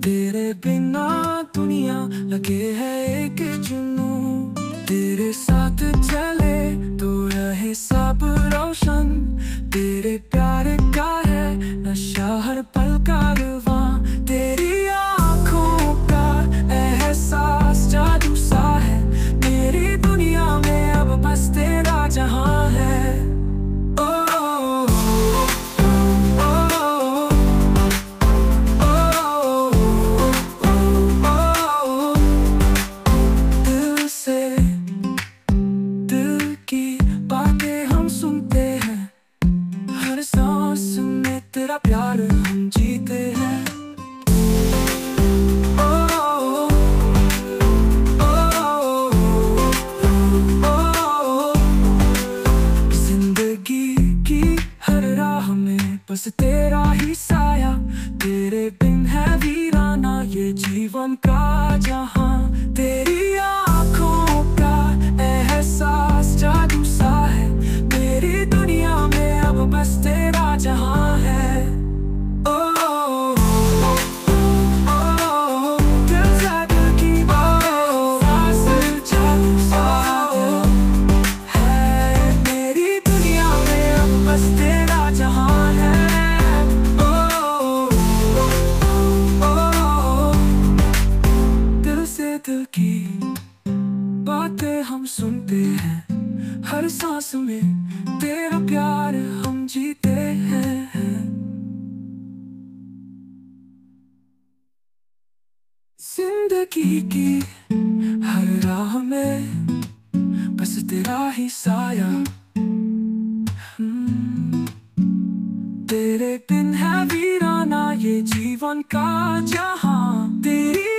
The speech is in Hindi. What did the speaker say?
तेरे बिना दुनिया लगे है एक जुनून। तेरे साथ चले तो रहे सब रोशन। तेरे प्यार का है नशा हर पल का रवां। तेरी आँखों का एहसास जादू सा है। मेरी दुनिया में अब बस तेरा जहां है। हर सांस में तेरा प्यार हम जीते हैं। ओ, ओ, ओ, ओ, ओ, जिंदगी की हर राह में बस तेरा ही साया। तेरे बिन है वीराना ये जीवन का जहां। तेरी आँखों का एहसास जादू सा है। मेरी दुनिया में अब बस तेरा जहां है। ओ, ओ, ओ, ओ, दिल से दिल की बातें सांस जादू सा है। मेरी दुनिया में अब बस तेरा जहां है। ओ, ओ, ओ, दिल से दिल की बातें हम सुनते हैं। हर सांस में तेरा प्यार हम जीते हैं। जिंदगी की हर राह में बस तेरा ही साया। तेरे बिन है वीराना ये जीवन का जहां। तेरी